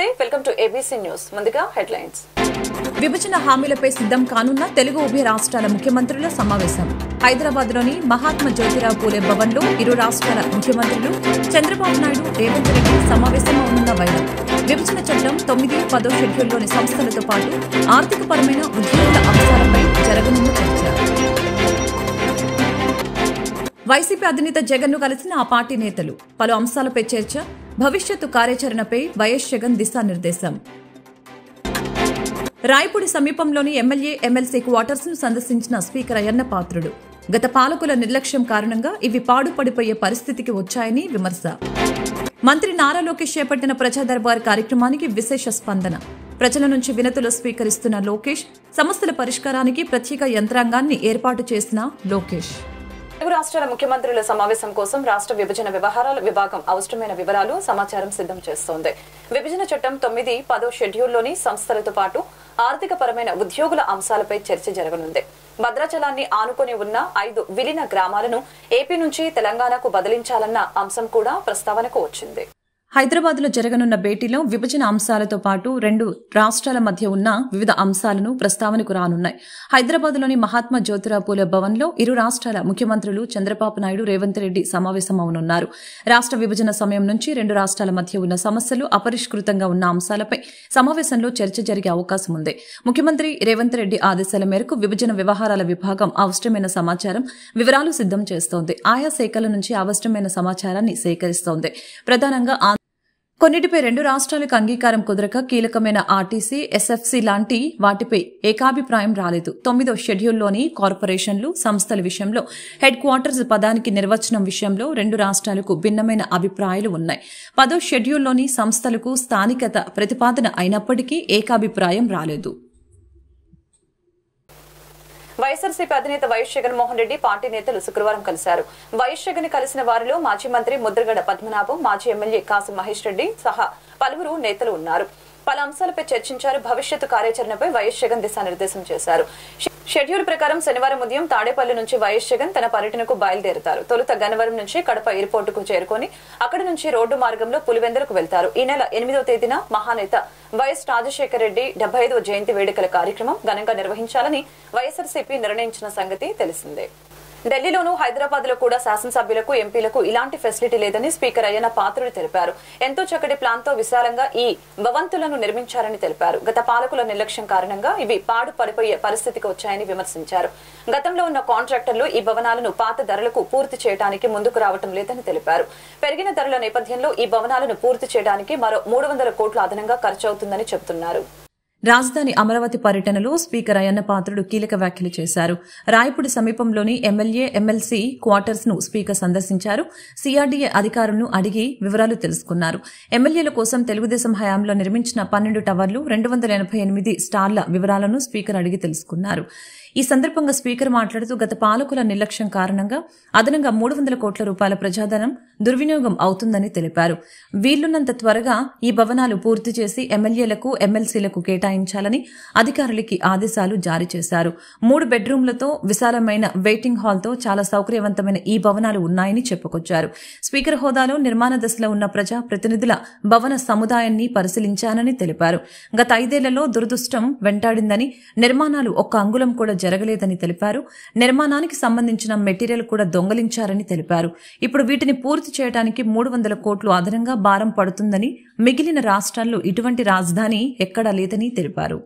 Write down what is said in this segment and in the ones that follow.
Welcome to ABC news. ముందుగా headlines. విభజన హామీలపై సిద్ధం కానున్న తెలుగు ఉభయ రాష్ట్రాల ముఖ్యమంత్రుల సమావేశం. హైదరాబాద్లోని మహాత్మా జ్యోతిరావు పూలే భవన్లో ఇరు రాష్ట్రాల ముఖ్యమంత్రులు చంద్రబాబు నాయుడు, రేవంత్ రెడ్డి సమావేశమవుతున్న వైరం. విభజన చట్టం 9, 10 షెడ్యూల్లోని సంస్థలతో పాటు ఆర్థికపరమైన ఉద్యోగుల అంశాలపై జరగనున్న చర్చ. వైసీపీ అధినేత జగన్ను కలిసిన ఆ పార్టీ నేతలు. పలు అంశాలపై చర్చ. భవిష్యత్తు కార్యాచరణపై వైఎస్ జగన్ దిశానిర్దేశం. రాయపూడి సమీపంలోని ఎమ్మెల్యే, ఎమ్మెల్సీ క్వార్టర్స్ ను సందర్శించిన స్పీకర్ అయ్యన్న పాత్రుడు. గత పాలకుల నిర్లక్ష్యం కారణంగా ఇవి పాడుపడిపోయే పరిస్థితికి వచ్చాయని విమర్శ. మంత్రి నారా లోకేష్ చేపట్టిన ప్రజా దర్బార్ కార్యక్రమానికి విశేష స్పందన. ప్రజల నుంచి వినతులు స్వీకరిస్తున్న లోకేష్, సమస్యల పరిష్కారానికి ప్రత్యేక యంత్రాంగాన్ని ఏర్పాటు చేసిన లోకేష్. తెలుగు రాష్ట్రాల ముఖ్యమంత్రుల సమావేశం కోసం రాష్ట్ర విభజన వ్యవహారాల విభాగం అవసరమైన వివరాలు, సమాచారం సిద్ధం చేస్తోంది. విభజన చట్టం 9, 10 షెడ్యూల్లోని సంస్థలతో పాటు ఆర్థిక పరమైన ఉద్యోగుల అంశాలపై చర్చ జరగనుంది. భద్రాచలాన్ని ఆనుకుని ఉన్న 5 విలీన గ్రామాలను ఏపీ నుంచి తెలంగాణకు బదిలించాలన్న అంశం కూడా ప్రస్తావనకు వచ్చింది. హైదరాబాద్ లో జరగనున్న భేటీలో విభజన అంశాలతో పాటు 2 రాష్ట్రాల మధ్య ఉన్న వివిధ అంశాలను ప్రస్తావనకు రానున్నాయి. హైదరాబాద్ లోని మహాత్మా జ్యోతిరావు పూలే భవన్ లో ఇరు రాష్ట్రాల ముఖ్యమంత్రులు చంద్రబాబు నాయుడు, రేవంత్ రెడ్డి సమావేశమవునున్నారు. రాష్ట్ర విభజన సమయం నుంచి 2 రాష్ట్రాల మధ్య ఉన్న సమస్యలు, అపరిష్కృతంగా ఉన్న అంశాలపై సమావేశంలో చర్చ జరిగే అవకాశం ఉంది. ముఖ్యమంత్రి రేవంత్ రెడ్డి ఆదేశాల మేరకు విభజన వ్యవహారాల విభాగం అవసరమైన సమాచారం, వివరాలు సిద్ధం చేస్తోంది. ఆయా శాఖల నుంచి అవసరమైన సమాచారాన్ని సేకరిస్తోంది. ప్రధానంగా కొన్నిటిపై 2 రాష్ట్రాలకు అంగీకారం కుదరక కీలకమైన ఆర్టీసీ, ఎస్ఎఫ్సీ లాంటి వాటిపై ఏకాభిప్రాయం రాలేదు. 9వ షెడ్యూల్లోని కార్పొరేషన్లు, సంస్థల విషయంలో హెడ్ క్వార్టర్స్ పదానికి నిర్వచనం విషయంలో 2 రాష్ట్రాలకు భిన్నమైన అభిప్రాయాలు ఉన్నాయి. 10వ షెడ్యూల్లోని సంస్థలకు స్థానికత ప్రతిపాదన అయినప్పటికీ ఏకాభిప్రాయం రాలేదు. వైఎస్ఆర్సీపీ అధినేత వైఎస్ జగన్మోహన్ రెడ్డి పార్టీ నేతలు శుక్రవారం కలిశారు. వైఎస్ జగన్ కలిసిన వారిలో మాజీ మంత్రి ముద్రగడ పద్మనాభం, మాజీ ఎమ్మెల్యే కాసు మహేష్ రెడ్డి సహా పలువురు నేతలు ఉన్నారు. పలు అంశాలపై చర్చించారు. భవిష్యత్తు కార్యాచరణపై వైఎస్ జగన్ దిశానిర్దేశం చేశారు. షెడ్యూల్ ప్రకారం శనివారం ఉదయం తాడేపల్లి నుంచి వైఎస్ జగన్ తన పర్యటనకు బయలుదేరుతారు. తొలుత గన్నవరం నుంచి కడప ఎయిర్పోర్టుకు చేరుకుని అక్కడి నుంచి రోడ్డు మార్గంలో పులివెందులకు వెళ్తారు. ఈ నెల 8వ తేదీన మహానేత వైఎస్ రాజశేఖర రెడ్డి 75వ జయంతి వేడుకల కార్యక్రమం ఘనంగా నిర్వహించాలని వైఎస్ఆర్సీపీ నిర్ణయించిన సంగతి తెలిసిందే. ఢిల్లీలోనూ, హైదరాబాద్ లో కూడా శాసనసభ్యులకు, ఎంపీలకు ఇలాంటి ఫెసిలిటీ లేదని స్పీకర్ అయ్యన్న పాత్రుడు తెలిపారు. ఎంతో చక్కటి ప్లాన్ తో విశాలంగా ఈ భవంతులను నిర్మించారని తెలిపారు. గత పాలకుల నిర్లక్ష్యం కారణంగా ఇవి పాడు పడిపోయే పరిస్థితికి వచ్చాయని విమర్శించారు. గతంలో ఉన్న కాంట్రాక్టర్లు ఈ భవనాలను పాత ధరలకు పూర్తి చేయడానికి ముందుకు రావటం లేదని తెలిపారు. పెరిగిన ధరల నేపథ్యంలో ఈ భవనాలను పూర్తి చేయడానికి మరో 300 కోట్లు అదనంగా ఖర్చవుతుందని చెబుతున్నారు. రాజధాని అమరావతి పర్యటనలో స్పీకర్ అయ్యన్న పాత్రుడు కీలక వ్యాఖ్యలు చేశారు. రాయపూడి సమీపంలోని ఎమ్మెల్యే, ఎమ్మెల్సీ క్వార్టర్స్ ను స్పీకర్ సందర్శించారు. సిఆర్డీఏ అధికారులను అడిగి వివరాలు తెలుసుకున్నారు. ఎమ్మెల్యేల కోసం తెలుగుదేశం హయాంలో నిర్మించిన 12 టవర్లు, 288 స్టార్ల వివరాలను స్పీకర్ అడిగి తెలుసుకున్నారు. ఈ సందర్భంగా స్పీకర్ మాట్లాడుతూ గత పాలకుల నిర్లక్ష్యం కారణంగా అదనంగా 300 కోట్ల రూపాయల ప్రజాధనం దుర్వినియోగం అవుతుందని తెలిపారు. వీలున్నంత త్వరగా ఈ భవనాలు పూర్తి చేసి ఎమ్మెల్యేలకు, ఎమ్మెల్సీలకు కేటాయించాలని అధికారులకి ఆదేశాలు జారీ చేశారు. 3 బెడ్రూమ్లతో విశాలమైన వెయిటింగ్ హాల్తో చాలా సౌకర్యవంతమైన ఈ భవనాలు ఉన్నాయని చెప్పుకొచ్చారు. స్పీకర్ హోదాలో నిర్మాణ దశలో ఉన్న ప్రజా ప్రతినిధుల భవన సముదాయాన్ని పరిశీలించానని తెలిపారు. గత 5 ఏళ్లలో దురదృష్టం వెంటాడిందని, నిర్మాణాలు ఒక్క అంగుళం కూడా జరగలేదని తెలిపారు. నిర్మాణానికి సంబంధించిన మెటీరియల్ కూడా దొంగలించారని తెలిపారు. ఇప్పుడు వీటిని పూర్తి చేయడానికి 300 కోట్లు అదనంగా భారం పడుతుందని, మిగిలిన రాష్ట్రాల్లో ఇటువంటి రాజధాని ఎక్కడా లేదని తెలిపారు.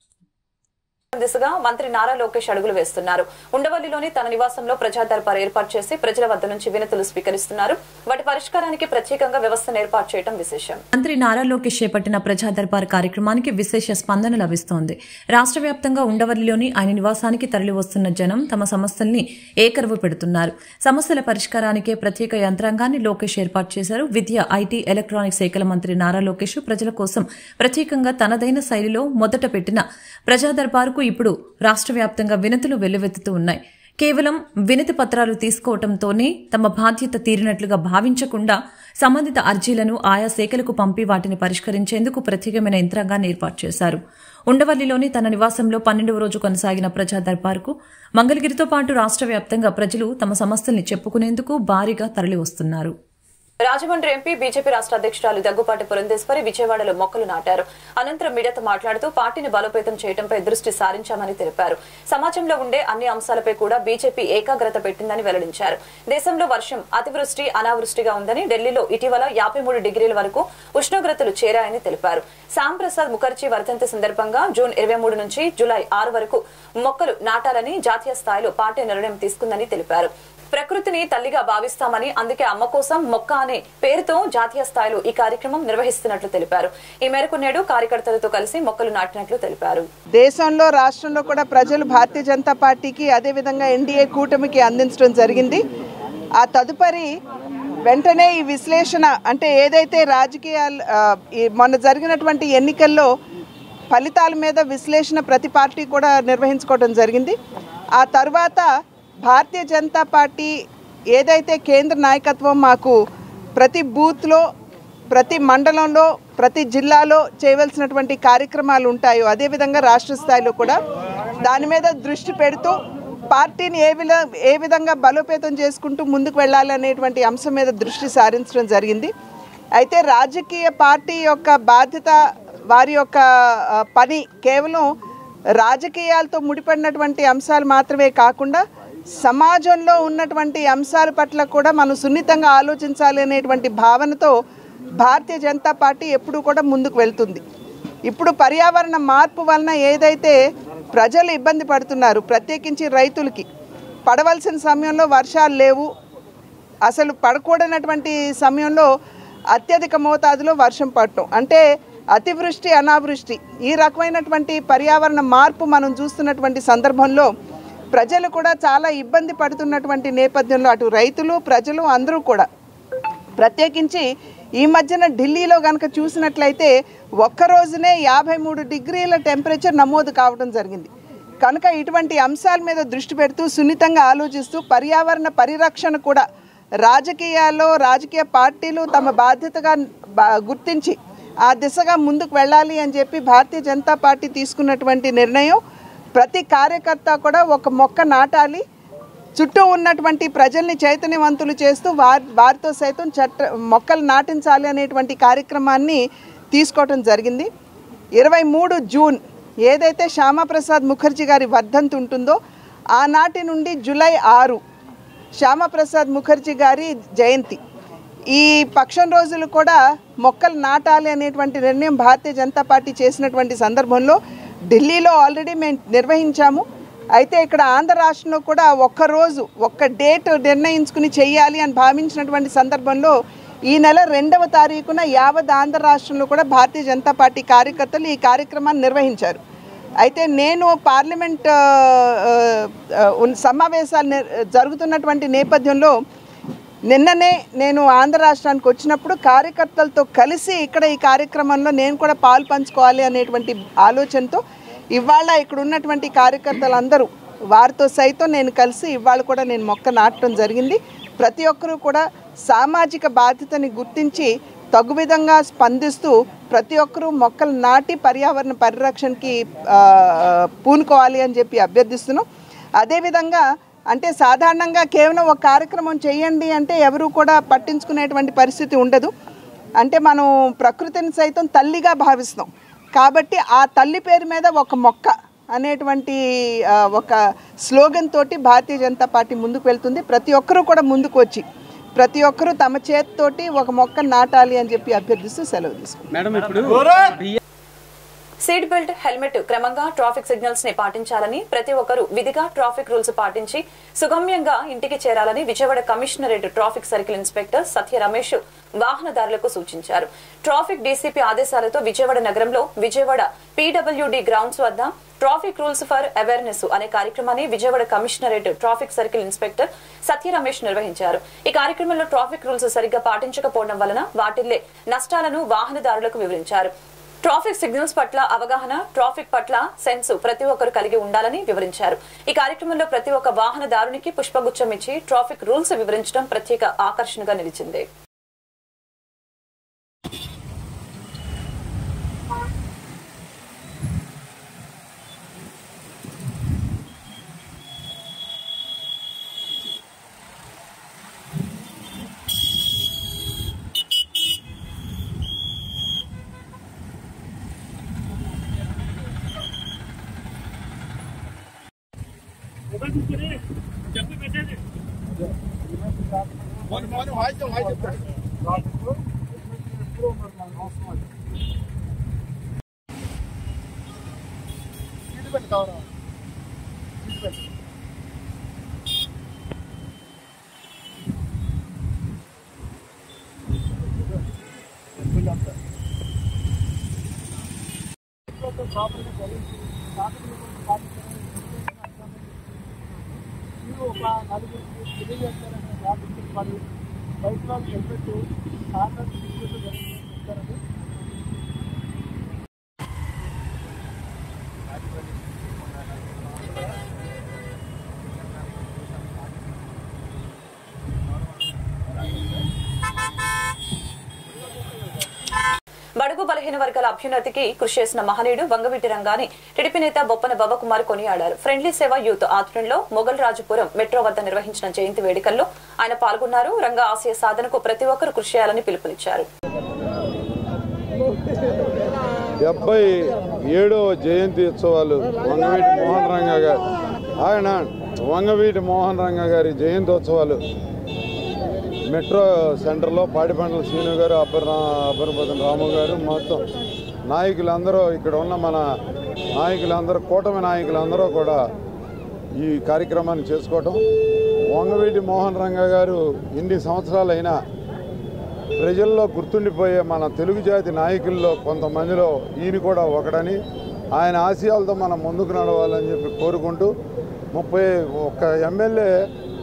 దిశగా మంత్రి నారా లోకేష్ అడుగులు వేస్తున్నారు. ఉండవల్లిలోని తన నివాసంలో ప్రజా దర్బార్ ఏర్పాటు చేసి ప్రజల వద్ద నుంచి వినతులు స్వీకరిస్తున్నారు. వాటి పరిష్కారానికి ప్రత్యేకంగా వ్యవస్థను ఏర్పాటు చేయడం విశేషం. మంత్రి నారా లోకేష్ చేపట్టిన ప్రజా దర్బార్ కార్యక్రమానికి విశేష స్పందన లభిస్తోంది. రాష్ట్ర వ్యాప్తంగా ఉండవల్లిలోని ఆయన నివాసానికి తరలివస్తున్న జనం తమ సమస్యల్ని ఏకరువు పెడుతున్నారు. సమస్యల పరిష్కారానికే ప్రత్యేక యంత్రాంగాన్ని లోకేష్ ఏర్పాటు చేశారు. విద్య, ఐటీ, ఎలక్ట్రానిక్స్ శాఖల మంత్రి నారా లోకేష్ ప్రజల కోసం ప్రత్యేకంగా తనదైన శైలిలో మొదట పెట్టిన ప్రజా దర్బార్కు ఇప్పుడు రాష్ట్ర వ్యాప్తంగా వినతులు వెల్లువెత్తుతూ ఉన్నాయి. కేవలం వినతి పత్రాలు తీసుకోవడంతోనే తమ బాధ్యత తీరినట్లుగా భావించకుండా సంబంధిత అర్జీలను ఆయా శాఖలకు పంపి వాటిని పరిష్కరించేందుకు ప్రత్యేకమైన యంత్రాంగాన్ని ఏర్పాటు చేశారు. ఉండవల్లిలోని తన నివాసంలో 12వ రోజు కొనసాగిన ప్రజా దర్బార్కు మంగళగిరితో పాటు రాష్ట్ర వ్యాప్తంగా ప్రజలు తమ సమస్యల్ని చెప్పుకునేందుకు భారీగా తరలివస్తున్నారు. రాజమండ్రి ఎంపీ బీజేపీ రాష్ట్ర అధ్యక్షురాలు దగ్గుపాటి పురంధేశ్వరి విజయవాడలో మొక్కలు నాటారు. అనంతరం మీడియాతో మాట్లాడుతూ పార్టీని బలోపేతం చేయడంపై దృష్టి సారించామని తెలిపారు. సమాజంలో ఉండే అన్ని అంశాలపై కూడా బీజేపీ ఏకాగ్రత పెట్టిందని వెల్లడించారు. దేశంలో వర్షం అతివృష్టి అనావృష్టిగా ఉందని, ఢిల్లీలో ఇటీవల 53 డిగ్రీల వరకు ఉష్ణోగ్రతలు చేరాయని తెలిపారు. శ్యామ్ ప్రసాద్ ముఖర్జీ వర్ధంతి సందర్భంగా జూన్ 23 నుంచి జూలై 6 వరకు మొక్కలు నాటాలని జాతీయ స్థాయిలో పార్టీ నిర్ణయం తీసుకుందని తెలిపారు. ప్రకృతిని తల్లిగా భావిస్తామని, అందుకే అమ్మ కోసం మొక్క అనే పేరుతో జాతీయ స్థాయిలో ఈ కార్యక్రమం నిర్వహిస్తున్నట్లు తెలిపారు. ఈ మేరకు నేడు కార్యకర్తలతో కలిసి మొక్కలు నాటినట్లు తెలిపారు. దేశంలో రాష్ట్రంలో కూడా ప్రజలు భారతీయ జనతా పార్టీకి అదేవిధంగా ఎన్డీఏ కూటమికి అందించడం జరిగింది. ఆ తదుపరి వెంటనే ఈ విశ్లేషణ అంటే ఏదైతే రాజకీయాలు మొన్న జరిగినటువంటి ఎన్నికల్లో ఫలితాల మీద విశ్లేషణ ప్రతి పార్టీ కూడా నిర్వహించుకోవడం జరిగింది. ఆ తర్వాత భారతీయ జనతా పార్టీ ఏదైతే కేంద్ర నాయకత్వం మాకు ప్రతి బూత్లో, ప్రతి మండలంలో, ప్రతి జిల్లాలో చేయవలసినటువంటి కార్యక్రమాలు ఉంటాయో అదేవిధంగా రాష్ట్ర స్థాయిలో కూడా దాని మీద దృష్టి పెడుతూ పార్టీని ఏ విధంగా బలోపేతం చేసుకుంటూ ముందుకు వెళ్ళాలి అనేటువంటి అంశం మీద దృష్టి సారించడం జరిగింది. అయితే రాజకీయ పార్టీ యొక్క బాధ్యత, వారి యొక్క పని కేవలం రాజకీయాలతో ముడిపడినటువంటి అంశాలు మాత్రమే కాకుండా సమాజంలో ఉన్నటువంటి అంశాల పట్ల కూడా మనం సున్నితంగా ఆలోచించాలి అనేటువంటి భావనతో భారతీయ జనతా పార్టీ ఎప్పుడూ కూడా ముందుకు వెళ్తుంది. ఇప్పుడు పర్యావరణ మార్పు వలన ఏదైతే ప్రజలు ఇబ్బంది పడుతున్నారు, ప్రత్యేకించి రైతులకి పడవలసిన సమయంలో వర్షాలు లేవు, అసలు పడకూడనటువంటి సమయంలో అత్యధిక మోతాదులో వర్షం పడటం అంటే అతివృష్టి అనావృష్టి, ఈ రకమైనటువంటి పర్యావరణ మార్పు మనం చూస్తున్నటువంటి సందర్భంలో ప్రజలు కూడా చాలా ఇబ్బంది పడుతున్నటువంటి నేపథ్యంలో అటు రైతులు, ప్రజలు అందరూ కూడా ప్రత్యేకించి ఈ మధ్యన ఢిల్లీలో కనుక చూసినట్లయితే ఒక్కరోజునే 53 డిగ్రీల టెంపరేచర్ నమోదు కావడం జరిగింది. కనుక ఇటువంటి అంశాల మీద దృష్టి పెడుతూ సున్నితంగా ఆలోచిస్తూ పర్యావరణ పరిరక్షణ కూడా రాజకీయాల్లో రాజకీయ పార్టీలు తమ బాధ్యతగా గుర్తించి ఆ దిశగా ముందుకు వెళ్ళాలి అని చెప్పి భారతీయ జనతా పార్టీ తీసుకున్నటువంటి నిర్ణయం. ప్రతి కార్యకర్త కూడా ఒక మొక్క నాటాలి, చుట్టూ ఉన్నటువంటి ప్రజల్ని చైతన్యవంతులు చేస్తూ వారితో సైతం మొక్కలు నాటించాలి అనేటువంటి కార్యక్రమాన్ని తీసుకోవడం జరిగింది. 23 జూన్ ఏదైతే శ్యామప్రసాద్ ముఖర్జీ గారి వర్ధంతి ఉంటుందో ఆనాటి నుండి జూలై 6 శ్యామప్రసాద్ ముఖర్జీ గారి జయంతి. ఈ పక్షం రోజులు కూడా మొక్కలు నాటాలి అనేటువంటి నిర్ణయం భారతీయ జనతా పార్టీ చేసినటువంటి సందర్భంలో ఢిల్లీలో ఆల్రెడీ మేము నిర్వహించాము. అయితే ఇక్కడ ఆంధ్ర రాష్ట్రంలో కూడా ఒక్కరోజు ఒక్క డేట్ నిర్ణయించుకుని చెయ్యాలి అని భావించినటువంటి సందర్భంలో ఈ నెల 2వ తారీఖున యావత్ ఆంధ్ర రాష్ట్రంలో కూడా భారతీయ జనతా పార్టీ కార్యకర్తలు ఈ కార్యక్రమాన్ని నిర్వహించారు. అయితే నేను పార్లమెంట్ సమావేశాలు జరుగుతున్నటువంటి నేపథ్యంలో నిన్ననే నేను ఆంధ్ర రాష్ట్రానికి వచ్చినప్పుడు కార్యకర్తలతో కలిసి ఇక్కడ ఈ కార్యక్రమంలో నేను కూడా పాలు పంచుకోవాలి అనేటువంటి ఆలోచనతో ఇవాళ ఇక్కడ ఉన్నటువంటి కార్యకర్తలందరూ వారితో సైతం నేను కలిసి ఇవాళ కూడా నేను మొక్క నాటడం జరిగింది. ప్రతి ఒక్కరూ కూడా సామాజిక బాధ్యతని గుర్తించి తగు విధంగా స్పందిస్తూ ప్రతి ఒక్కరూ మొక్కలు నాటి పర్యావరణ పరిరక్షణకి పూనుకోవాలి అని చెప్పి అభ్యర్థిస్తున్నాం. అదేవిధంగా అంటే సాధారణంగా కేవలం ఒక కార్యక్రమం చేయండి అంటే ఎవరు కూడా పట్టించుకునేటువంటి పరిస్థితి ఉండదు. అంటే మనం ప్రకృతిని సైతం తల్లిగా భావిస్తాం కాబట్టి ఆ తల్లి పేరు మీద ఒక మొక్క అనేటువంటి ఒక స్లోగన్ తోటి భారతీయ జనతా పార్టీ ముందుకు వెళ్తుంది. ప్రతి ఒక్కరూ కూడా ముందుకు వచ్చి ప్రతి ఒక్కరూ తమ చేతితోటి ఒక మొక్క నాటాలి అని చెప్పి అభ్యర్థిస్తూ సెలవు తీసుకుంటాం. సీట్ బెల్ట్, హెల్మెట్ క్రమంగా ట్రాఫిక్ సిగ్నల్స్ ని పాటించాలని, ప్రతి ఒక్కరూ విధిగా ట్రాఫిక్ రూల్స్ పాటించి సుగమ్యంగా ఇంటికి చేరాలని Vijayawada commissionerate traffic circle inspector Satya Ramesh వాహనదారులకు సూచించారు. ట్రాఫిక్ డీసీపీ ఆదేశాలతో విజయవాడ నగరంలో విజయవాడ పీడబ్ల్యూడీ గ్రౌండ్స్ వద్ద ట్రాఫిక్ రూల్స్ ఫర్ అవేర్నెస్ అనే కార్యక్రమాన్ని Vijayawada commissionerate traffic circle inspector Satya Ramesh నిర్వహించారు. ఈ కార్యక్రమంలో ట్రాఫిక్ రూల్స్ సరిగ్గా పాటించకపోవడం వలన వాటిల్లే నష్టాలను వాహనదారులకు వివరించారు. ట్రాఫిక్ సిగ్నల్స్ పట్ల అవగాహన, ట్రాఫిక్ పట్ల సెన్స్ ప్రతి ఒక్కరు కలిగి ఉండాలని వివరించారు. ఈ కార్యక్రమంలో ప్రతి ఒక్క వాహనదారునికి పుష్పగుచ్చం ఇచ్చి ట్రాఫిక్ రూల్స్ వివరించడం ప్రత్యేక ఆకర్షణగా నిలిచింది. బడుగు బలహీన వర్గాల అభ్యున్నతికి కృషి చేసిన మహనీయుడు వంగవీటి రంగాన్ని టీడీపీ నేత బొప్పన బాబకుమార్ కొనియాడారు. ఫ్రెండ్లీ సేవ యూత్ ఆధ్వర్యంలో మొగల్ రాజపురం మెట్రో వద్ద నిర్వహించిన జయంతి వేడుకల్లో ఆయన పాల్గొన్నారు. రంగా ఆశయ సాధనకు ప్రతి ఒక్కరూ కృషి చేయాలని పిలుపునిచ్చారు. 77వ జయంతి ఉత్సవాలు వంగవీటి మోహన్ రంగా గారి జయంతోత్సవాలు మెట్రో సెంటర్లో పాడిపండ్ల శ్రీను గారు, అబ్బరపతి రాము గారు, మొత్తం నాయకులందరూ, ఇక్కడ ఉన్న మన నాయకులందరూ, కూటమి నాయకులందరూ కూడా ఈ కార్యక్రమాన్ని చేసుకోవటం. వంగవీటి మోహన్ రంగా గారు ఇన్ని సంవత్సరాలైనా ప్రజల్లో గుర్తుండిపోయే మన తెలుగు జాతి నాయకుల్లో కొంతమందిలో ఈయన కూడా ఒకడని, ఆయన ఆశయాలతో మనం ముందుకు నడవాలని చెప్పి కోరుకుంటూ, 31 ఎమ్మెల్యే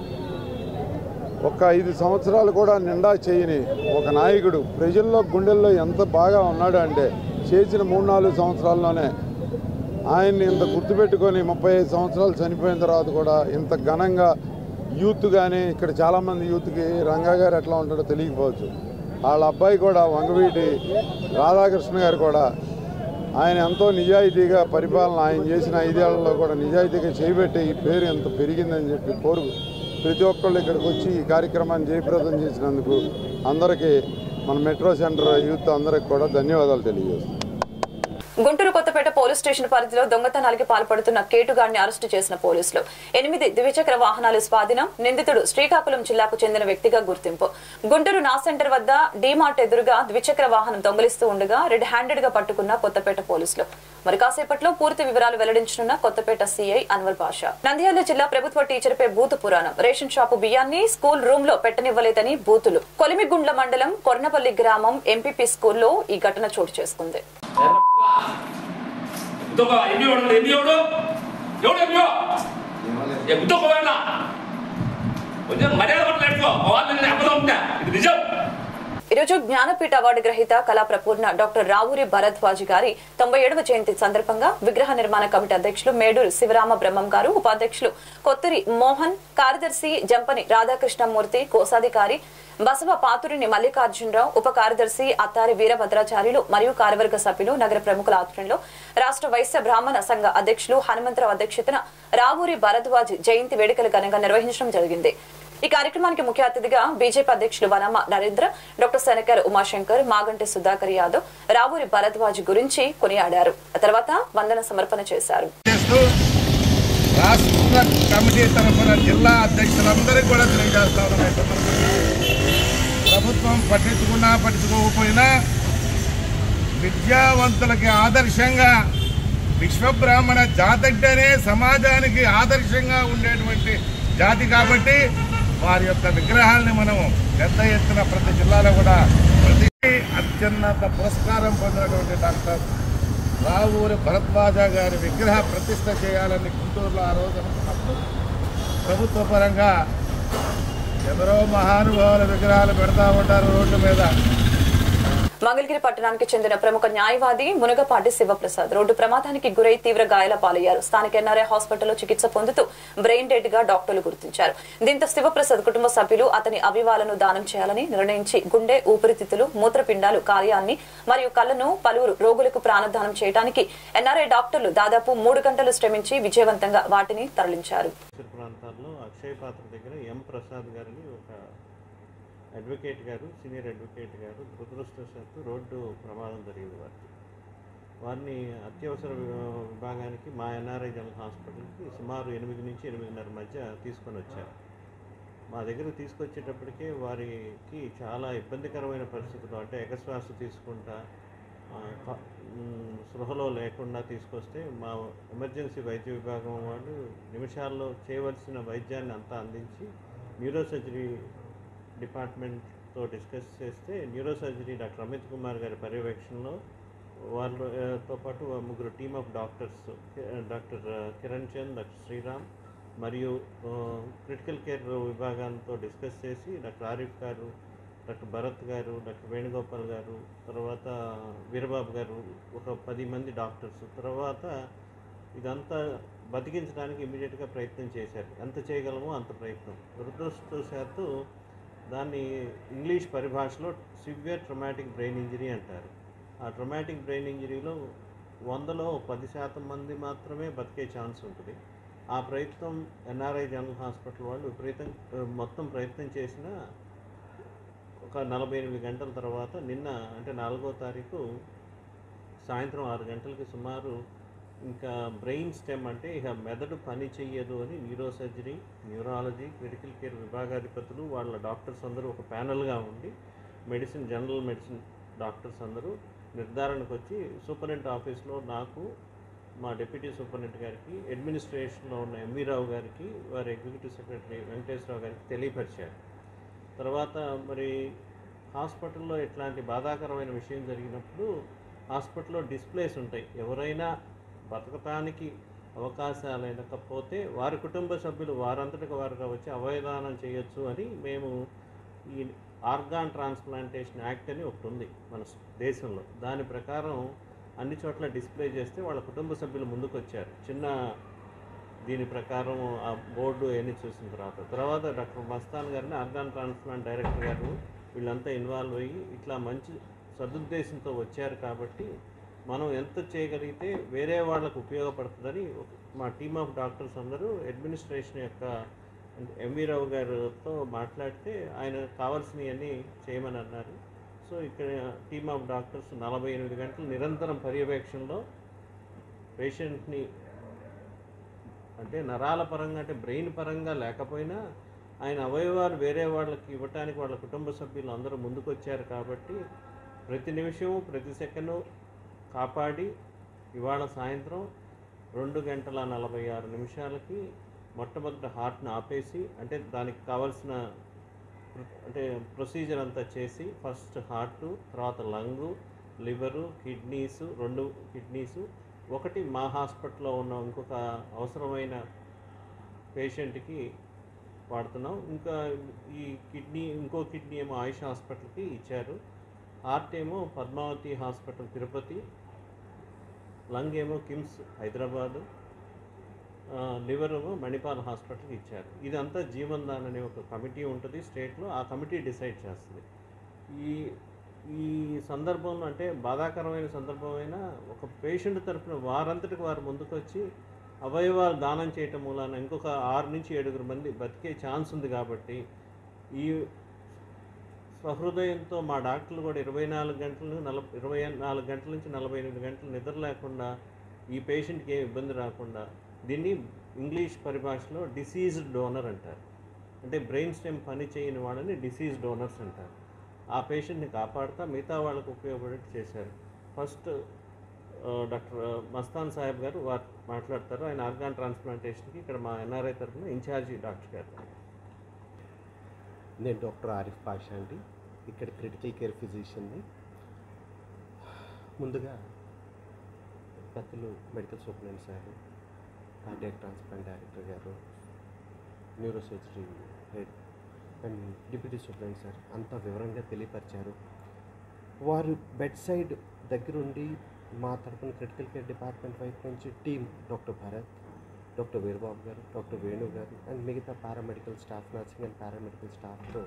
ఒక 5 సంవత్సరాలు కూడా నిండా చేయని ఒక నాయకుడు ప్రజల్లో గుండెల్లో ఎంత బాగా ఉన్నాడు అంటే, చేసిన 3-4 సంవత్సరాల్లోనే ఆయన్ని ఇంత గుర్తుపెట్టుకొని 35 సంవత్సరాలు చనిపోయిన తర్వాత కూడా ఇంత ఘనంగా యూత్ కానీ, ఇక్కడ చాలామంది యూత్కి రంగా గారు ఎట్లా ఉంటాడో తెలియకపోవచ్చు, వాళ్ళ అబ్బాయి కూడా వంగవీటి రాధాకృష్ణ గారు కూడా ఆయన ఎంతో నిజాయితీగా పరిపాలన ఆయన చేసిన 5 ఏళ్లలో కూడా నిజాయితీగా చేయబెట్టి ఈ పేరు ఎంత పెరిగిందని చెప్పి ప్రతి ఒక్కళ్ళు ఇక్కడికి వచ్చి ఈ కార్యక్రమాన్ని జయప్రదం చేసినందుకు అందరికీ మన మెట్రో సెంటర్ యూత్ అందరికి కూడా ధన్యవాదాలు తెలియజేస్తున్నాం. గుంటూరు కొత్తపేట పోలీస్ స్టేషన్ పరిధిలో దొంగతనాలకి పాల్పడుతున్న కేటుగాడిని అరెస్టు చేసిన పోలీసులు. 8 ద్విచక్ర వాహనాలు స్వాధీనం. నిందితుడు శ్రీకాకుళం జిల్లాకు చెందిన వ్యక్తిగా గుర్తింపు. గుంటూరు నా సెంటర్ వద్ద డీమార్ట్ ఎదురుగా ద్విచక్ర వాహనం దొంగిలిస్తూ ఉండగా రెడ్ హ్యాండెడ్ గా పట్టుకున్న కొత్తపేట పోలీసులు. మరి కాసేపట్లో పూర్తి వివరాలు వెల్లడించనున్న కొత్తపేట సీఐ అన్వర్ పాషా. నంద్యాల జిల్లా ప్రభుత్వ టీచర్పై బూతు పురాణం. రేషన్ షాపు బియ్యాన్ని స్కూల్ రూమ్ లో పెట్టనివ్వలేదని బూతులు. కొలిమిగుండ్ల మండలం కొర్నపల్లి గ్రామం ఎంపీపీ స్కూల్లో ఈ ఘటన చోటు చేసుకుంది. ఈరోజు జ్ఞానపీఠ అవార్డు గ్రహీత కళా ప్రపూర్ణ డాక్టర్ రావూరి భరద్వాజ్ గారి 97వ జయంతి సందర్భంగా విగ్రహ నిర్మాణ కమిటీ అధ్యక్షులు మేడూరు శివరామ బ్రహ్మం గారు, ఉపాధ్యక్షులు కొత్తూరి మోహన్, కార్యదర్శి జంపని రాధాకృష్ణమూర్తి, కోశాధికారి బసవ పాతురిని మల్లికార్జునరావు, ఉప కార్యదర్శి అత్తారి వీరభద్రాచార్యులు మరియు కార్యవర్గ సభ్యులు, నగర ప్రముఖుల ఆధ్వర్యంలో రాష్ట్ర వైశ్య బ్రాహ్మణ సంఘ అధ్యక్షులు హనుమంతరావు అధ్యక్షతన రావూరి భరద్వాజ్ జయంతి వేడుకలు ఘనంగా నిర్వహించడం జరిగింది. ఈ కార్యక్రమానికి ముఖ్య అతిథిగా బీజేపీ అధ్యక్షులు వనమ నరేంద్ర, డాక్టర్ శనకర్ ఉమాశంకర్, మాగంటి సుధాకర్ యాదవ్ రావూరి భరద్వాజ్ గురించి కొనియాడారు. ఆ తర్వాత వందన సమర్పణ చేశారు. రాష్ట్ర కమిటీ తరఫున జిల్లా అధ్యక్షులందరికీ కూడా తెలియజేస్తామని, ప్రభుత్వం పట్టించుకున్నా పట్టించుకోకపోయినా విద్యావంతులకి ఆదర్శంగా విశ్వబ్రాహ్మణ జాతి అంటేనే సమాజానికి ఆదర్శంగా ఉండేటువంటి జాతి కాబట్టి వారి యొక్క విగ్రహాలని మనం పెద్ద ఎత్తున ప్రతి జిల్లాలో కూడా అత్యున్నత పురస్కారం పొందినటువంటి డాక్టర్ రావూరి భరద్వాజ గారి విగ్రహ ప్రతిష్ఠ చేయాలని గుంటూరులో ఆ రోజు అనుకున్నప్పుడు ప్రభుత్వ పరంగా ఎందరో మహానుభావుల విగ్రహాలు పెడతా ఉంటారు రోడ్డు మీద. మంగళగిరి పట్టణానికి చెందిన ప్రముఖ న్యాయవాది మునగపాటి శివప్రసాద్ రోడ్డు ప్రమాదానికి గురై తీవ్ర గాయాల పాలయ్యారు. స్థానిక ఎన్ఆర్ఐ హాస్పిటల్లో చికిత్స పొందుతూ బ్రెయిన్ డెడ్ గా డాక్టర్లు గుర్తించారు. దీంతో శివప్రసాద్ కుటుంబ సభ్యులు అతని అవయవాలను దానం చేయాలని నిర్ణయించి గుండె, ఊపిరితిత్తులు, మూత్రపిండాలు, కార్యాన్ని మరియు కళ్లను పలువురు రోగులకు ప్రాణదానం చేయడానికి ఎన్ఆర్ఐ డాక్టర్లు దాదాపు 3 గంటలు శ్రమించి విజయవంతంగా వాటిని తరలించారు. అడ్వకేట్ గారు, సీనియర్ అడ్వకేట్ గారు దురదృష్టవశాత్తు రోడ్డు ప్రమాదం జరిగింది. వారిని అత్యవసర విభాగానికి మా ఎన్ఆర్ఐ జనరల్ హాస్పిటల్కి సుమారు 8 నుంచి 8:30 మధ్య తీసుకొని వచ్చారు. మా దగ్గర తీసుకొచ్చేటప్పటికే వారికి చాలా ఇబ్బందికరమైన పరిస్థితులు, అంటే ఎగశ్వాస తీసుకుంటా స్పృహలో లేకుండా తీసుకొస్తే మా ఎమర్జెన్సీ వైద్య విభాగం వాళ్ళు నిమిషాల్లో చేయవలసిన వైద్యాన్ని అంతా అందించి న్యూరోసర్జరీ డిపార్ట్మెంట్తో డిస్కస్ చేస్తే న్యూరోసర్జరీ డాక్టర్ అమిత్ కుమార్ గారి పర్యవేక్షణలో వాళ్ళతో పాటు ముగ్గురు team of doctors, doctor Kiran Chand, doctor Sriram మరియు క్రిటికల్ కేర్ విభాగాలతో డిస్కస్ చేసి డాక్టర్ ఆరిఫ్ గారు, డాక్టర్ భరత్ గారు, డాక్టర్ వేణుగోపాల్ గారు, తర్వాత వీరబాబు గారు, ఒక 10 మంది డాక్టర్స్ తర్వాత ఇదంతా బతికించడానికి ఇమీడియట్గా ప్రయత్నం చేశారు. ఎంత చేయగలమో అంత ప్రయత్నం. దురదృష్టవశాత్తు దాన్ని ఇంగ్లీష్ పరిభాషలో సివియర్ ట్రమాటిక్ బ్రెయిన్ ఇంజరీ అంటారు. ఆ ట్రమాటిక్ బ్రెయిన్ ఇంజరీలో 100లో 10% మంది మాత్రమే బతికే ఛాన్స్ ఉంటుంది. ఆ ప్రయత్నం ఎన్ఆర్ఐ జనరల్ హాస్పిటల్ వాళ్ళు మొత్తం ప్రయత్నం చేసిన ఒక 48 గంటల తర్వాత నిన్న అంటే 4వ తారీఖు సాయంత్రం 6 గంటలకి సుమారు ఇంకా బ్రెయిన్ స్టెమ్ అంటే ఇక మెదడు పని చెయ్యదు అని న్యూరోసర్జరీ, న్యూరాలజీ, క్రిటికల్ కేర్ విభాగాధిపతులు వాళ్ళ డాక్టర్స్ అందరూ ఒక ప్యానల్గా ఉండి జనరల్ మెడిసిన్ డాక్టర్స్ అందరూ నిర్ధారణకు వచ్చి సూపరింటెండెంట్ ఆఫీస్లో నాకు, మా డిప్యూటీ సూపరింటెండెంట్ గారికి, అడ్మినిస్ట్రేషన్లో ఉన్న ఎంవి రావు గారికి, వారి ఎగ్జిక్యూటివ్ సెక్రటరీ వెంకటేశ్వరరావు గారికి తెలియపరిచారు. తర్వాత మరి హాస్పిటల్లో ఇట్లాంటి బాధాకరమైన విషయం జరిగినప్పుడు హాస్పిటల్లో డిస్ప్లేస్ ఉంటాయి. ఎవరైనా బతకటానికి అవకాశాలు లేకపోతే వారి కుటుంబ సభ్యులు వారంతటికి వారుగా వచ్చి అవయదానం చేయొచ్చు అని మేము ఈ ఆర్గాన్ ట్రాన్స్ప్లాంటేషన్ యాక్ట్ అని ఒకటి ఉంది మన దేశంలో. దాని ప్రకారం అన్ని చోట్ల డిస్ప్లే చేస్తే వాళ్ళ కుటుంబ సభ్యులు ముందుకు వచ్చారు. దీని ప్రకారం ఆ బోర్డు అవన్నీ చూసిన తర్వాత డాక్టర్ మస్తాన్ గారిని ఆర్గాన్ ట్రాన్స్ప్లాంట్ డైరెక్టర్ గారు వీళ్ళంతా ఇన్వాల్వ్ అయ్యి ఇట్లా మంచి సదుద్దేశంతో వచ్చారు కాబట్టి మనం ఎంత చేయగలిగితే వేరే వాళ్ళకు ఉపయోగపడుతుందని మా టీమ్ ఆఫ్ డాక్టర్స్ అందరూ అడ్మినిస్ట్రేషన్ యొక్క ఎంవి రావు గారితో మాట్లాడితే ఆయన కావాల్సినవన్నీ చేయమని అన్నారు. సో ఇక్కడ టీమ్ ఆఫ్ డాక్టర్స్ 48 గంటలు నిరంతరం పర్యవేక్షణలో పేషెంట్ని అంటే నరాల పరంగా అంటే బ్రెయిన్ పరంగా లేకపోయినా ఆయన అవయవాలు వేరే వాళ్ళకి ఇవ్వటానికి వాళ్ళ కుటుంబ సభ్యులు అందరూ ముందుకు వచ్చారు కాబట్టి ప్రతి నిమిషము ప్రతి సెకండు కాపాడి ఇవాళ సాయంత్రం 2:46 మొట్టమొదటి హార్ట్ని ఆపేసి అంటే దానికి కావాల్సిన అంటే ప్రొసీజర్ అంతా చేసి ఫస్ట్ హార్టు, తర్వాత లంగు, లివరు, కిడ్నీసు, 2 కిడ్నీసు, ఒకటి మా హాస్పిటల్లో ఉన్న ఇంకొక అవసరమైన పేషెంట్కి వాడుతున్నాం. ఇంకా ఈ ఇంకో కిడ్నీ ఏమో ఆయుష్ హాస్పిటల్కి ఇచ్చారు. హార్ట్ ఏమో పద్మావతి హాస్పిటల్ తిరుపతి, లంగ్ ఏమో కిమ్స్ హైదరాబాదు, లివర్ ఏమో మణిపాల్ హాస్పిటల్కి ఇచ్చారు. ఇదంతా జీవన్ దాన్ అనే ఒక కమిటీ ఉంటుంది స్టేట్లో. ఆ కమిటీ డిసైడ్ చేస్తుంది. ఈ సందర్భంలో అంటే బాధాకరమైన సందర్భమైన ఒక పేషెంట్ తరఫున వారంతటికి వారు ముందుకు వచ్చి అవయవాలు దానం చేయటం మూలాన ఇంకొక 6 నుంచి 7 మంది బతికే ఛాన్స్ ఉంది కాబట్టి ఈ స్వహృదయంతో మా డాక్టర్లు కూడా 24 గంటల నుంచి 48 గంటలు నిద్ర లేకుండా ఈ పేషెంట్కి ఏం ఇబ్బంది రాకుండా దీన్ని ఇంగ్లీష్ పరిభాషలో డిసీజ్డ్ డోనర్ అంటారు. అంటే బ్రెయిన్ స్టెమ్ పని చేయని వాళ్ళని డిసీజ్ డోనర్స్ అంటారు. ఆ పేషెంట్ని కాపాడుతా మిగతా వాళ్ళకు ఉపయోగపడేట్టు చేశారు. ఫస్ట్ డాక్టర్ మస్తాన్ సాహెబ్ గారు మాట్లాడతారు. ఆయన ఆర్గాన్ ట్రాన్స్ప్లాంటేషన్కి ఇక్కడ మా ఎన్ఆర్ఐ తరఫున ఇన్ఛార్జి డాక్టర్ గారు. నేను డాక్టర్ ఆరిఫ్ పాషా అండి, ఇక్కడ క్రిటికల్ కేర్ ఫిజిషియన్ని. ముందుగా పెద్దలు medical superintendent sir, cardiac transplant director గారు, neurosurgery head and deputy superintendent sir అంతా వివరంగా తెలియపరిచారు. వారు బెడ్ సైడ్ దగ్గరుండి మా తరఫున క్రిటికల్ కేర్ డిపార్ట్మెంట్ వైపు నుంచి team doctor Bharat, doctor Veerababu గారు, డాక్టర్ వేణు గారు అండ్ మిగతా paramedical staff, nursing and paramedical స్టాఫ్తో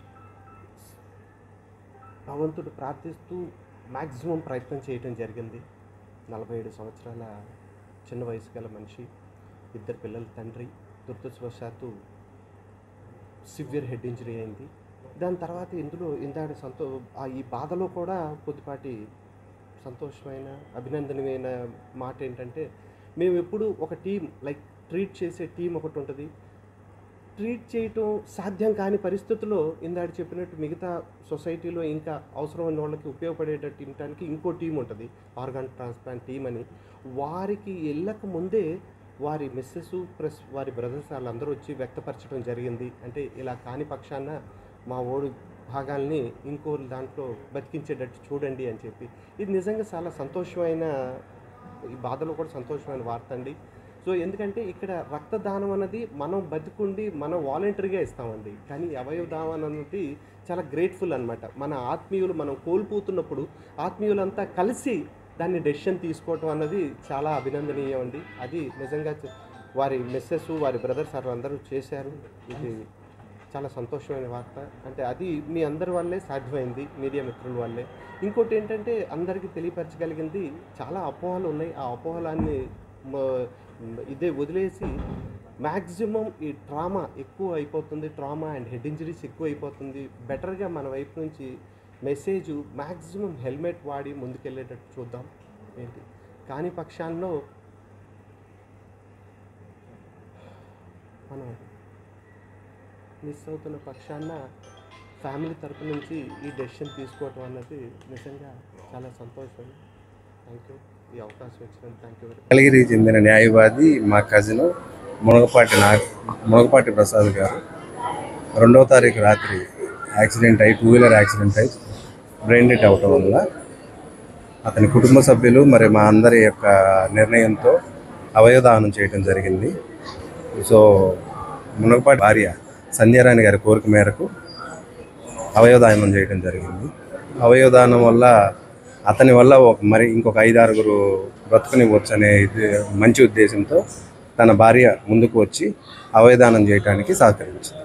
భగవంతుడు ప్రార్థిస్తూ మ్యాక్సిమం ప్రయత్నం చేయడం జరిగింది. 47 సంవత్సరాల చిన్న వయసు గల మనిషి, 2 పిల్లల తండ్రి. దురదృష్టవశాత్తు సివియర్ హెడ్ ఇంజరీ అయింది. దాని తర్వాత ఇందులో ఈ బాధలో కూడా కొద్దిపాటి సంతోషమైన అభినందనమైన మాట ఏంటంటే మేము ఎప్పుడు ఒక టీం ట్రీట్ చేసే టీం ఒకటి ఉంటుంది, ట్రీట్ చేయటం సాధ్యం కాని పరిస్థితుల్లో ఇందాక చెప్పినట్టు మిగతా సొసైటీలో ఇంకా అవసరమైన వాళ్ళకి ఉపయోగపడేటట్టు ఇవ్వడానికి ఇంకో టీం ఉంటుంది, ఆర్గాన్ ట్రాన్స్ప్లాంట్ టీం అని. వారికి వెళ్ళక ముందే వారి మిస్సెస్ ప్లస్ వారి బ్రదర్స్ వాళ్ళందరూ వచ్చి వ్యక్తపరచడం జరిగింది. అంటే ఇలా కాని పక్షాన మా ఓడి భాగాల్ని ఇంకో దాంట్లో బతికించేటట్టు చూడండి అని చెప్పి. ఇది నిజంగా చాలా సంతోషమైన, ఈ బాధలో కూడా సంతోషమైన వార్త అండి. సో ఎందుకంటే ఇక్కడ రక్తదానం అన్నది మనం బతికుండి మనం వాలంటరీగా ఇస్తామండి, కానీ అవయవదానం అన్నది చాలా గ్రేట్ఫుల్ అనమాట. మన ఆత్మీయులు మనం కోల్పోతున్నప్పుడు ఆత్మీయులంతా కలిసి దాన్ని డెసిషన్ తీసుకోవటం అన్నది చాలా అభినందనీయం అండి. అది నిజంగా వారి మిస్సెస్ వారి బ్రదర్స్ అందరూ చేశారు. ఇది చాలా సంతోషమైన వార్త. అంటే అది మీ అందరి వల్లే సాధ్యమైంది, మీడియా మిత్రుల వల్లే. ఇంకోటి ఏంటంటే అందరికీ తెలియపరచగలిగింది, చాలా అపోహలు ఉన్నాయి. ఆ అపోహలాన్ని ఇదే వదిలేసి మ్యాక్సిమం ఈ ట్రామా ఎక్కువ అయిపోతుంది, ట్రామా అండ్ హెడ్ ఇంజరీస్ ఎక్కువ అయిపోతుంది. బెటర్గా మన వైపు నుంచి మెసేజ్ మ్యాక్సిమం హెల్మెట్ వాడి ముందుకెళ్ళేటట్టు చూద్దాం. ఏంటి కాని పక్షాల్లో మనం మిస్ అవుతున్న పక్షాన ఫ్యామిలీ తరపు నుంచి ఈ డెసిషన్ తీసుకోవటం అన్నది నిజంగా చాలా సంతోషం. థ్యాంక్ యూ, ఈ అవకాశం ఇచ్చినందుకు థ్యాంక్ యూ. కలిగిరి చెందిన న్యాయవాది మా కజిన్ మునగపాటి ప్రసాద్ గారు 2వ తారీఖు రాత్రి యాక్సిడెంట్ అయ్యి 2 వీలర్ యాక్సిడెంట్ అయ్యి బ్రెయిన్ డెడ్ అవటం వల్ల అతని కుటుంబ సభ్యులు మరి మా అందరి యొక్క నిర్ణయంతో అవయవదానం చేయడం జరిగింది. సో మునగపాటి భార్య సంధ్యారాణి గారి కోరిక మేరకు అవయవదానం చేయడం జరిగింది. అవయవదానం వల్ల అతని వల్ల ఇంకొక 5-6 బ్రతుకునివ్వచ్చు అనే మంచి ఉద్దేశంతో తన భార్య ముందుకు వచ్చి అవయవదానం చేయడానికి సహకరించింది.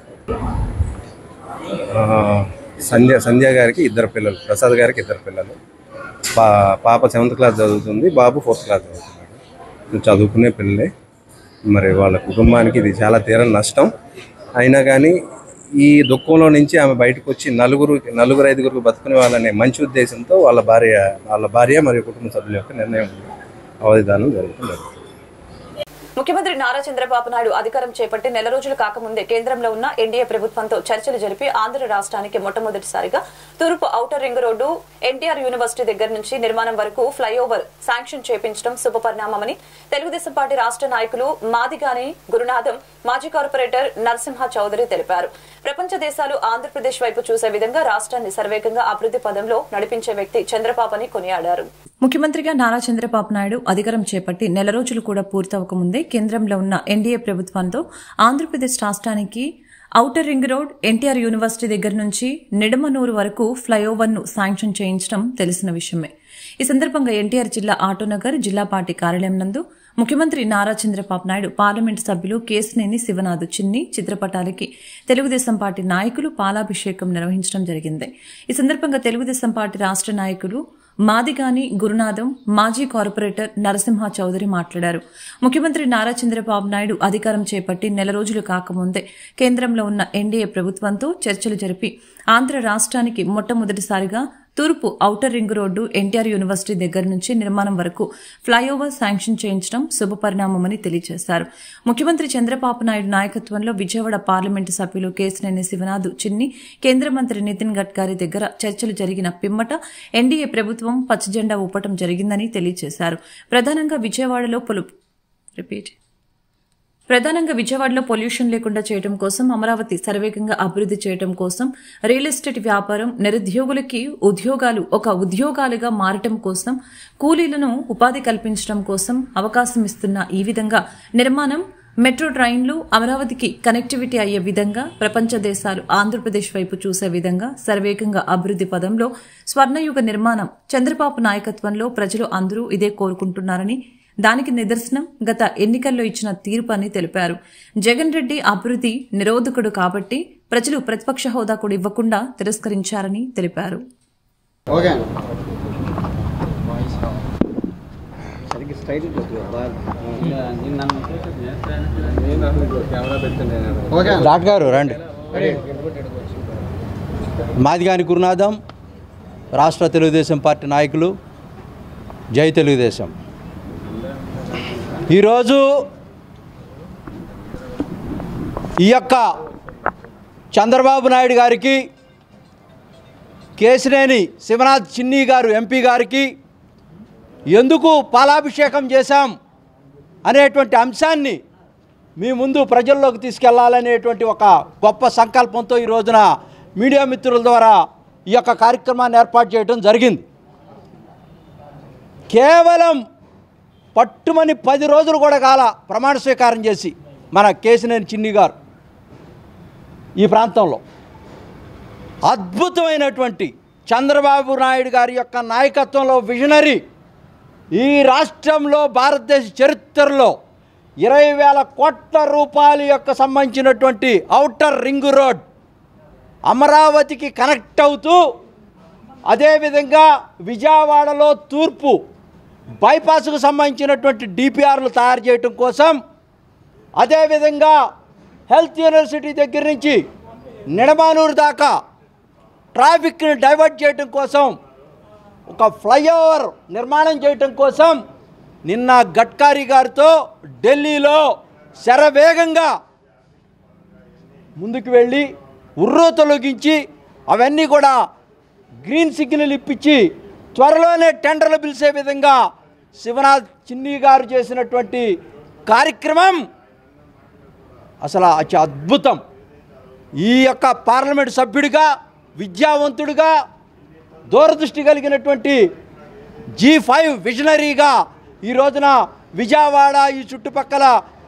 సంధ్య గారికి 2 పిల్లలు, ప్రసాద్ గారికి 2 పిల్లలు. పాప 7th క్లాస్ చదువుతుంది, బాబు 4th క్లాస్ చదువుతున్నాడు. చదువుకునే పిల్లలే. మరి వాళ్ళ కుటుంబానికి ఇది చాలా తీరని నష్టం. అయినా కానీ ఈ దుఃఖంలో నుంచి ఆమె బయటకు వచ్చి 4-5 బతుకునే వాళ్ళనే మంచి ఉద్దేశంతో వాళ్ళ భార్య మరియు కుటుంబ సభ్యుల యొక్క నిర్ణయం అవయవదానం జరుగుతుంది. ముఖ్యమంత్రి నారా చంద్రబాబు నాయుడు అధికారం చేపట్టి నెల రోజులు కాకముందే కేంద్రంలో ఉన్న ఎన్డీఏ ప్రభుత్వంతో చర్చలు జరిపి ఆంధ్ర రాష్ట్రానికి మొట్టమొదటిసారిగా తూర్పు outer ring road NTR university దగ్గర నుంచి నిర్మాణం వరకు ఫ్లైఓవర్ శాంక్షన్ చేపించడం శుభపరిణామమని తెలుగుదేశం పార్టీ రాష్ట్ర నాయకులు మాదిగాని గురునాథం, మాజీ కార్పొరేటర్ నరసింహ చౌదరి తెలిపారు. ప్రపంచ దేశాలు ఆంధ్రప్రదేశ్ వైపు చూసే విధంగా రాష్ట్రాన్ని సర్వేగంగా అభివృద్ధి పదంలో నడిపించే వ్యక్తి చంద్రబాబు అని కొనియాడారు. ముఖ్యమంత్రిగా నారా చంద్రబాబు నాయుడు అధికారం చేపట్టి నెల రోజులు కూడా పూర్తవకముందే కేంద్రంలో ఉన్న ఎన్డీఏ ప్రభుత్వంతో ఆంధ్రప్రదేశ్ రాష్ట్రానికి outer ring road NTR university దగ్గర నుంచి నిడమనూరు వరకు ఫ్లైఓవర్ను శాంక్షన్ చేయించడం తెలిసిన విషయమే. ఈ సందర్భంగా ఎన్టీఆర్ జిల్లా ఆటోనగర్ జిల్లా పార్టీ కార్యాలయం నందు ముఖ్యమంత్రి నారా చంద్రబాబు నాయుడు, పార్లమెంటు సభ్యులు కేశినేని శివనాథ్ చిన్ని చిత్రపటాలకి తెలుగుదేశం పార్టీ నాయకులు పాలాభిషేకం నిర్వహించడం జరిగింది. ఈ సందర్భంగా తెలుగుదేశం పార్టీ రాష్ట్ర నాయకులు మాదిగాని గురునాథం, మాజీ కార్పొరేటర్ నరసింహ చౌదరి మాట్లాడారు. ముఖ్యమంత్రి నారా చంద్రబాబు నాయుడు అధికారం చేపట్టి నెల రోజులు కాకముందే కేంద్రంలో ఉన్న ఎన్డీఏ ప్రభుత్వంతో చర్చలు జరిపి ఆంధ్ర రాష్ట్రానికి మొట్టమొదటిసారిగా తూర్పు outer ring road NTR university దగ్గర నుంచి నిర్మాణం వరకు ఫ్లైఓవర్ శాంక్షన్ చేయించడం శుభపరిణామమని తెలియజేశారు. ముఖ్యమంత్రి చంద్రబాబు నాయుడు నాయకత్వంలో విజయవాడ పార్లమెంటు సభ్యులు కేశినేని శివనాథ్ చిన్ని, కేంద్ర మంత్రి నితిన్ గడ్కరీ దగ్గర చర్చలు జరిగిన పిమ్మట ఎన్డీఏ ప్రభుత్వం పచ్చజెండా ఊపటం జరిగిందని తెలియజేశారు. ప్రధానంగా విజయవాడలో పొల్యూషన్ లేకుండా చేయడం కోసం, అమరావతి సర్వేగంగా అభివృద్ది చేయడం కోసం, రియల్ ఎస్టేట్ వ్యాపారం, నిరుద్యోగులకి ఉద్యోగాలు ఒక ఉద్యోగాలుగా మారటం కోసం, కూలీలను ఉపాధి కల్పించడం కోసం అవకాశం ఇస్తున్న ఈ విధంగా నిర్మాణం, మెట్రో ట్రైన్లు అమరావతికి కనెక్టివిటీ అయ్యే విధంగా, ప్రపంచ దేశాలు ఆంధ్రప్రదేశ్ వైపు చూసే విధంగా సర్వేగంగా అభివృద్ది పదంలో స్వర్ణయుగ నిర్మాణం చంద్రబాబు నాయకత్వంలో ప్రజలు అందరూ ఇదే కోరుకుంటున్నారని, దానికి నిదర్శనం గత ఎన్నికల్లో ఇచ్చిన తీర్పు అని తెలిపారు. జగన్ రెడ్డి అభివృద్ది నిరోధకుడు కాబట్టి ప్రజలు ప్రతిపక్ష హోదా కూడా ఇవ్వకుండా తిరస్కరించారని తెలిపారు. మాదిగాని గురునాథం, రాష్ట్ర తెలుగుదేశం పార్టీ నాయకులు, జై తెలుగుదేశం. ఈరోజు ఈ యొక్క చంద్రబాబు నాయుడు గారికి, కేశినేని శివనాథ్ చిన్ని గారు ఎంపీ గారికి ఎందుకు పాలాభిషేకం చేశాం అనేటువంటి అంశాన్ని మీ ముందు ప్రజల్లోకి తీసుకెళ్లాలనేటువంటి ఒక గొప్ప సంకల్పంతో ఈ రోజున మీడియా మిత్రుల ద్వారా ఈ యొక్క కార్యక్రమాన్ని ఏర్పాటు చేయడం జరిగింది. కేవలం పట్టుమని 10 రోజులు కూడా కాల ప్రమాణ స్వీకారం చేసి మన కేశినేని చిన్ని గారు ఈ ప్రాంతంలో అద్భుతమైనటువంటి చంద్రబాబు నాయుడు గారి యొక్క నాయకత్వంలో విజనరీ ఈ రాష్ట్రంలో భారతదేశ చరిత్రలో 20,000 కోట్ల రూపాయల యొక్క సంబంధించినటువంటి ఔటర్ రింగ్ రోడ్ అమరావతికి కనెక్ట్ అవుతూ, అదేవిధంగా విజయవాడలో తూర్పు బైపాస్కు సంబంధించినటువంటి డిపిఆర్లు తయారు చేయడం కోసం, అదేవిధంగా హెల్త్ యూనివర్సిటీ దగ్గర నుంచి నిడమానూరు దాకా ట్రాఫిక్ని డైవర్ట్ చేయడం కోసం, ఒక ఫ్లైఓవర్ నిర్మాణం చేయటం కోసం నిన్న గడ్కరీ గారితో ఢిల్లీలో శరవేగంగా ముందుకు వెళ్ళి ఉర్రూ తొలగించి అవన్నీ కూడా గ్రీన్ సిగ్నల్ ఇప్పించి త్వరలోనే టెండర్లు పిలిచే విధంగా శివనాథ్ చిన్ని గారు చేసినటువంటి కార్యక్రమం అసలు అద్భుతం. ఈ యొక్క పార్లమెంట్ సభ్యుడిగా, విద్యావంతుడిగా, దూరదృష్టి కలిగినటువంటి G5 విజనరీగా ఈ రోజున విజయవాడ ఈ చుట్టుపక్కల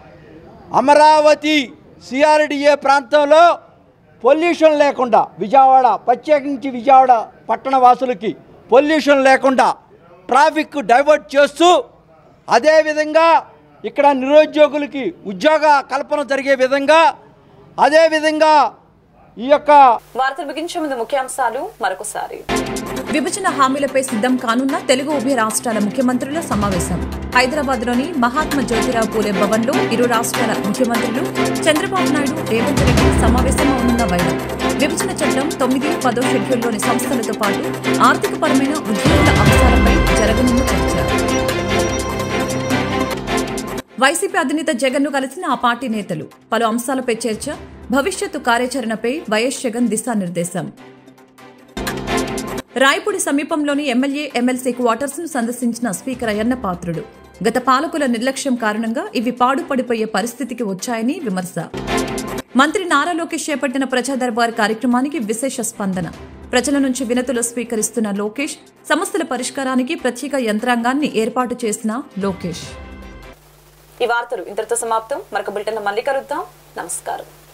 అమరావతి CRDA ప్రాంతంలో పొల్యూషన్ లేకుండా, విజయవాడ ప్రత్యేకించి విజయవాడ పట్టణ వాసులకి పొల్యూషన్ లేకుండా ట్రాఫిక్ డైవర్ట్ చేస్తూ, అదేవిధంగా ఇక్కడ నిరుద్యోగులకి ఉద్యోగ కల్పన జరిగే విధంగా, అదేవిధంగా ఈ యొక్క వార్తలు ముగించే ముందు ముఖ్యాంశాలు మరొకసారి. విభజన హామీలపై సిద్ధం కానున్న తెలుగు ఉభయ రాష్ట్రాల ముఖ్యమంత్రుల సమావేశం. హైదరాబాద్లోని మహాత్మా జ్యోతిరావు పూలే భవన్లో ఇరు రాష్ట్రాల ముఖ్యమంత్రులు చంద్రబాబు నాయుడు, రేవంత్ రెడ్డి సమావేశమవుతున్న వైరం. విభజన చట్టం 9, 10 షెడ్యూల్లోని సంస్థలతో పాటు ఆర్థికపరమైన ఉద్యోగుల అంశాలపై జరగనున్న చర్చ. వైసీపీ అధినేత జగన్ను కలిసిన ఆ పార్టీ నేతలు. పలు అంశాలపై చర్చ. భవిష్యత్తు కార్యాచరణపై వైఎస్ జగన్ దిశానిర్దేశం. రాయపూడి సమీపంలోని ఎమ్మెల్యే, ఎమ్మెల్సీ క్వార్టర్స్ ను సందర్శించిన స్పీకర్ అయ్యన్న పాత్రుడు. గత పాలకుల నిర్లక్ష్యం కారణంగా ఇవి పాడుపడిపోయే పరిస్థితికి వచ్చాయని విమర్శ. మంత్రి నారా లోకేష్ చేపట్టిన ప్రజా దర్బార్ కార్యక్రమానికి విశేష స్పందన. ప్రజల నుంచి వినతులు స్వీకరిస్తున్న లోకేష్, సమస్యల పరిష్కారానికి ప్రత్యేక యంత్రాంగాన్ని ఏర్పాటు చేసిన లోకేష్. ఈ వార్తలు ఇంతటితో సమాప్తం. మరొక బులెటిన్లో మళ్ళీ కలుద్దాం. నమస్కారం.